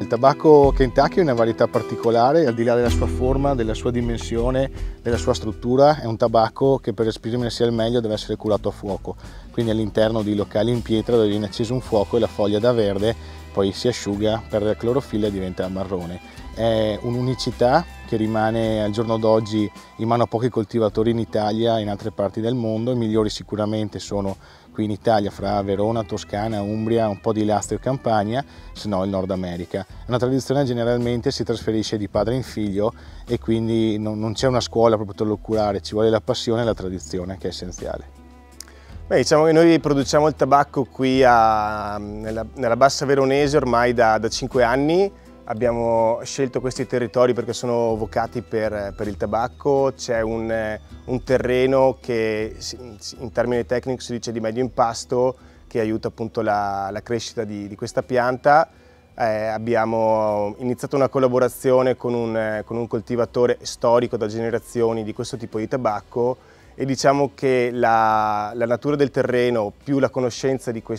tabacco Kentucky è una varietà particolare, al di là della sua forma, della sua dimensione, della sua struttura, è un tabacco che per esprimersi al meglio deve essere curato a fuoco, quindi all'interno di locali in pietra dove viene acceso un fuoco e la foglia da verde poi si asciuga, perde la clorofilla e diventa marrone. È un'unicità che rimane al giorno d'oggi in mano a pochi coltivatori in Italia e in altre parti del mondo. I migliori sicuramente sono qui in Italia, fra Verona, Toscana, Umbria, un po' di Lazio e Campania, se no il Nord America. È una tradizione che generalmente si trasferisce di padre in figlio e quindi non c'è una scuola proprio per poterlo curare, ci vuole la passione e la tradizione che è essenziale. Beh, diciamo che noi produciamo il tabacco qui nella Bassa Veronese ormai da 5 anni. Abbiamo scelto questi territori perché sono vocati per il tabacco. C'è un terreno che in termini tecnici si dice di medio impasto, che aiuta appunto la crescita di questa pianta. Abbiamo iniziato una collaborazione con un coltivatore storico da generazioni di questo tipo di tabacco e diciamo che la natura del terreno più la conoscenza di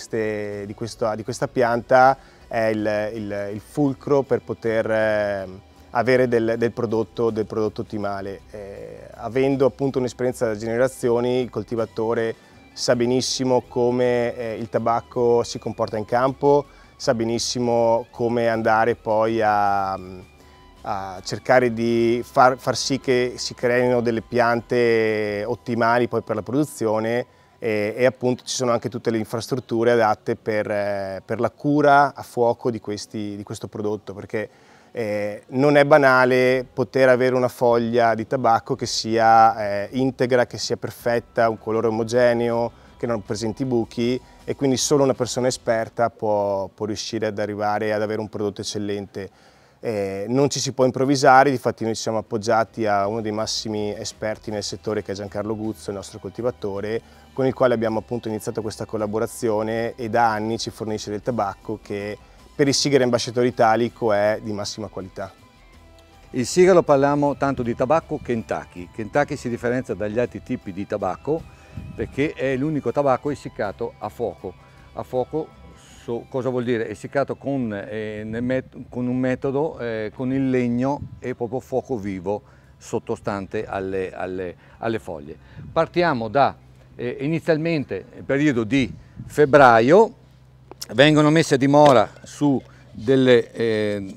questa pianta è il fulcro per poter avere del prodotto ottimale. Avendo appunto un'esperienza da generazioni, il coltivatore sa benissimo come il tabacco si comporta in campo, sa benissimo come andare poi a cercare di far sì che si creino delle piante ottimali poi per la produzione e appunto ci sono anche tutte le infrastrutture adatte per la cura a fuoco di questo prodotto, perché non è banale poter avere una foglia di tabacco che sia integra, che sia perfetta, un colore omogeneo, che non presenti buchi, e quindi solo una persona esperta può riuscire ad arrivare ad avere un prodotto eccellente. Non ci si può improvvisare, difatti noi ci siamo appoggiati a uno dei massimi esperti nel settore che è Giancarlo Guzzo, il nostro coltivatore, con il quale abbiamo appunto iniziato questa collaborazione e da anni ci fornisce del tabacco che per il sigaro ambasciatore italico è di massima qualità. Il sigaro, parliamo tanto di tabacco Kentucky. Kentucky si differenzia dagli altri tipi di tabacco perché è l'unico tabacco essiccato a fuoco. A fuoco cosa vuol dire? Essiccato con un metodo con il legno e proprio fuoco vivo sottostante alle foglie. Partiamo da inizialmente il periodo di febbraio, vengono messe a dimora su dei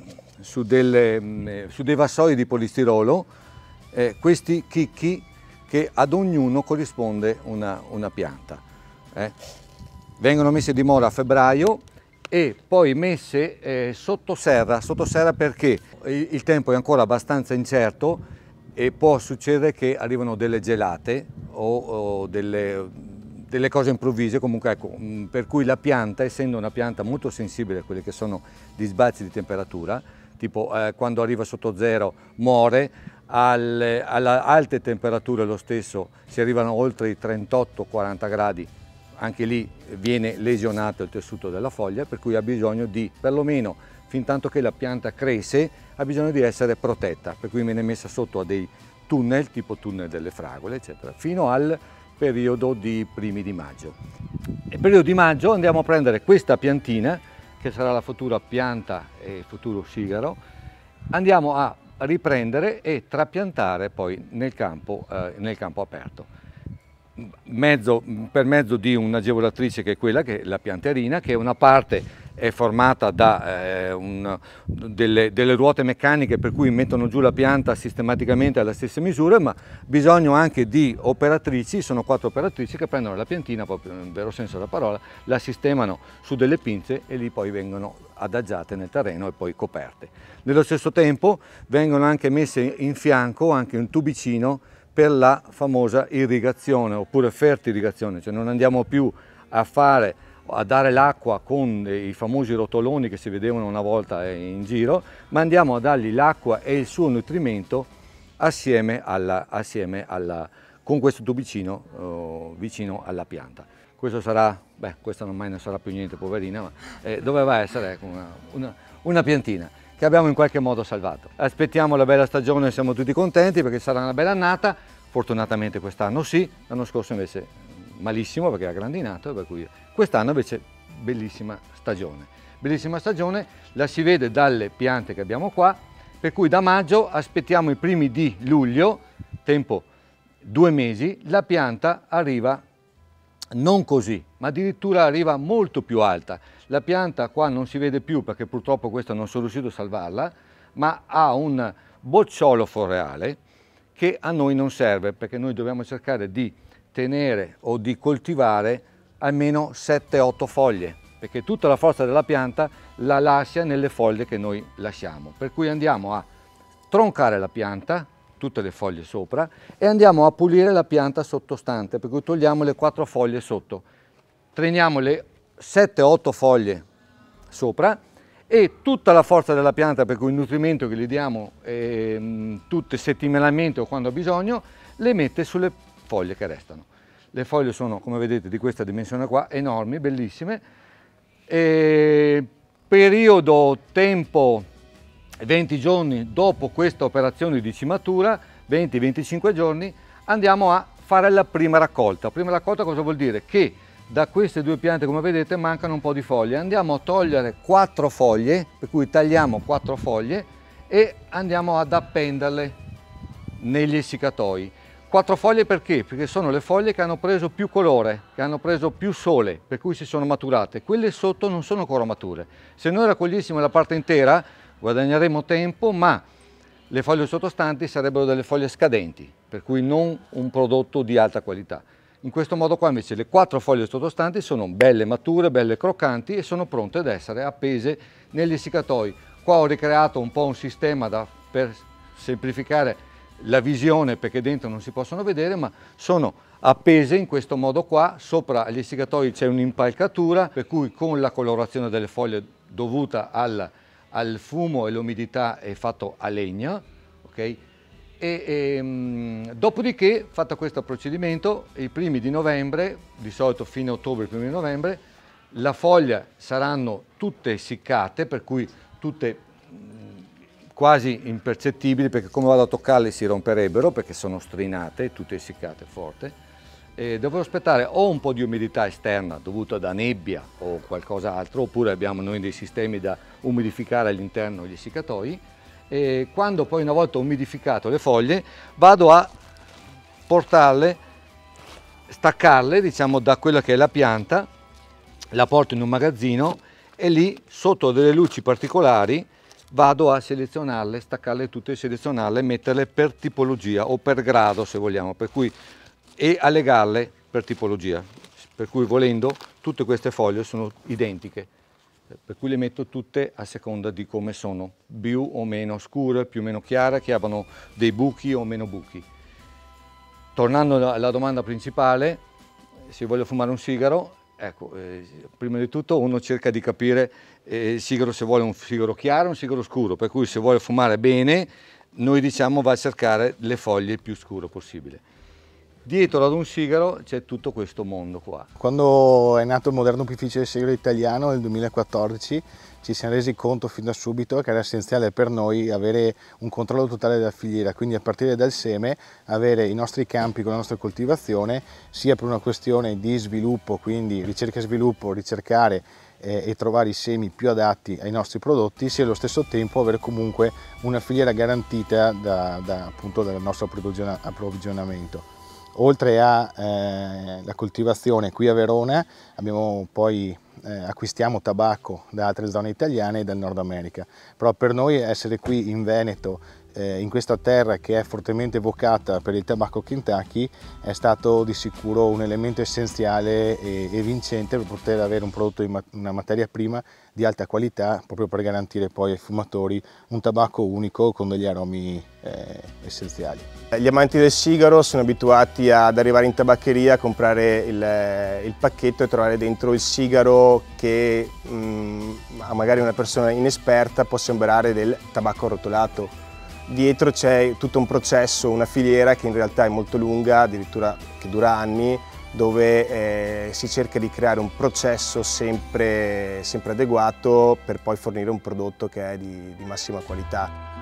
vassoi di polistirolo questi chicchi che ad ognuno corrisponde una pianta. Vengono messe a dimora a febbraio e poi messe sotto serra perché il tempo è ancora abbastanza incerto e può succedere che arrivano delle gelate o delle cose improvvise, comunque ecco, per cui la pianta, essendo una pianta molto sensibile a quelli che sono gli sbalzi di temperatura, tipo quando arriva sotto zero muore, alle alte temperature lo stesso, si arrivano oltre i 38-40 gradi, anche lì viene lesionato il tessuto della foglia, per cui ha bisogno di, perlomeno fin tanto che la pianta cresce, ha bisogno di essere protetta, per cui viene messa sotto a dei tunnel, tipo tunnel delle fragole, eccetera, fino al periodo di primi di maggio. Nel periodo di maggio andiamo a prendere questa piantina, che sarà la futura pianta e il futuro sigaro, andiamo a riprendere e trapiantare poi nel campo aperto. Per mezzo di un'agevolatrice che è quella che è la pianterina, che una parte è formata da delle ruote meccaniche per cui mettono giù la pianta sistematicamente alla stessa misura, ma bisogno anche di operatrici, sono 4 operatrici che prendono la piantina, proprio nel vero senso della parola, la sistemano su delle pinze e lì poi vengono adagiate nel terreno e poi coperte. Nello stesso tempo vengono anche messe in fianco anche un tubicino per la famosa irrigazione oppure fertirrigazione, cioè non andiamo più a dare l'acqua con i famosi rotoloni che si vedevano una volta in giro, ma andiamo a dargli l'acqua e il suo nutrimento con questo tubicino vicino alla pianta. Questo sarà, questa ormai non sarà più niente, poverina, ma doveva essere una piantina che abbiamo in qualche modo salvato. Aspettiamo la bella stagione, siamo tutti contenti perché sarà una bella annata, fortunatamente quest'anno sì, l'anno scorso invece malissimo perché era grandinato, per cui quest'anno invece bellissima stagione. bellissima stagione, la si vede dalle piante che abbiamo qua, per cui da maggio aspettiamo i primi di luglio, tempo 2 mesi, la pianta arriva non così, ma addirittura arriva molto più alta. La pianta qua non si vede più perché purtroppo questa non sono riuscito a salvarla, ma ha un bocciolo floreale che a noi non serve, perché noi dobbiamo cercare di tenere o di coltivare almeno 7-8 foglie, perché tutta la forza della pianta la lascia nelle foglie che noi lasciamo. Per cui andiamo a troncare la pianta, tutte le foglie sopra, e andiamo a pulire la pianta sottostante, per cui togliamo le 4 foglie sotto, treniamo le 7-8 foglie sopra e tutta la forza della pianta, per cui il nutrimento che gli diamo tutte settimanalmente o quando ha bisogno, le mette sulle foglie che restano. Le foglie sono, come vedete, di questa dimensione qua, enormi, bellissime. Periodo, tempo, 20 giorni dopo questa operazione di cimatura, 20-25 giorni, andiamo a fare la prima raccolta. Prima raccolta cosa vuol dire? Che da queste 2 piante, come vedete, mancano un po' di foglie. Andiamo a togliere 4 foglie, per cui tagliamo 4 foglie e andiamo ad appenderle negli essiccatoi. 4 foglie perché? Perché sono le foglie che hanno preso più colore, che hanno preso più sole, per cui si sono maturate. Quelle sotto non sono ancora mature. Se noi raccogliessimo la parte intera guadagneremo tempo, ma le foglie sottostanti sarebbero delle foglie scadenti, per cui non un prodotto di alta qualità. In questo modo qua invece le 4 foglie sottostanti sono belle mature, belle croccanti e sono pronte ad essere appese negli essiccatoi. Qua ho ricreato un po' un sistema per semplificare la visione, perché dentro non si possono vedere, ma sono appese in questo modo qua. Sopra agli essiccatoi c'è un'impalcatura, per cui con la colorazione delle foglie dovuta al fumo e l'umidità è fatto a legna, ok? Dopodiché, fatto questo procedimento, i primi di novembre, di solito fine ottobre, i primi di novembre, la foglia saranno tutte essiccate, per cui tutte quasi impercettibili, perché come vado a toccarle si romperebbero perché sono strinate, tutte essiccate forte. Devo aspettare o un po' di umidità esterna dovuta da nebbia o qualcos'altro, oppure abbiamo noi dei sistemi da umidificare all'interno degli essiccatoi. E quando poi, una volta umidificato le foglie, vado a portarle, staccarle, diciamo, da quella che è la pianta, la porto in un magazzino e lì, sotto delle luci particolari, vado a selezionarle, staccarle tutte, selezionarle, metterle per tipologia o per grado, se vogliamo, per cui, e a legarle per tipologia, per cui volendo tutte queste foglie sono identiche, per cui le metto tutte a seconda di come sono, più o meno scure, più o meno chiare, che abbiano dei buchi o meno buchi. Tornando alla domanda principale, se voglio fumare un sigaro, ecco, prima di tutto uno cerca di capire il sigaro, se vuole un sigaro chiaro o un sigaro scuro, per cui se vuole fumare bene, noi diciamo va a cercare le foglie il più scuro possibile. Dietro ad un sigaro c'è tutto questo mondo qua. Quando è nato il moderno opificio del sigaro italiano nel 2014 ci siamo resi conto fin da subito che era essenziale per noi avere un controllo totale della filiera, quindi a partire dal seme avere i nostri campi con la nostra coltivazione, sia per una questione di sviluppo, quindi ricerca e sviluppo, ricercare e trovare i semi più adatti ai nostri prodotti, sia allo stesso tempo avere comunque una filiera garantita appunto dal nostro approvvigionamento. Oltre alla coltivazione qui a Verona, acquistiamo tabacco da altre zone italiane e dal Nord America, però per noi essere qui in Veneto, in questa terra che è fortemente vocata per il tabacco Kentucky, è stato di sicuro un elemento essenziale e vincente per poter avere un prodotto, una materia prima di alta qualità, proprio per garantire poi ai fumatori un tabacco unico con degli aromi essenziali. Gli amanti del sigaro sono abituati ad arrivare in tabaccheria a comprare il pacchetto e trovare dentro il sigaro che a magari una persona inesperta può sembrare del tabacco arrotolato. Dietro c'è tutto un processo, una filiera che in realtà è molto lunga, addirittura che dura anni, dove si cerca di creare un processo sempre adeguato per poi fornire un prodotto che è di massima qualità.